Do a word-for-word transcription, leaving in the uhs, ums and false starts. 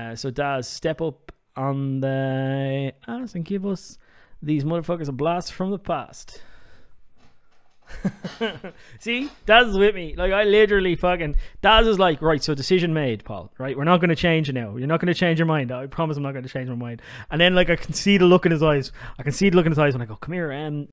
Uh, so Daz, step up on the ass and give us these motherfuckers a blast from the past. See, Daz is with me. Like, I literally fucking Daz is like, right, so decision made, Paul, right, we're not going to change it now, you're not going to change your mind, I promise I'm not going to change my mind. And then like I can see the look in his eyes I can see the look in his eyes when I go, come here, um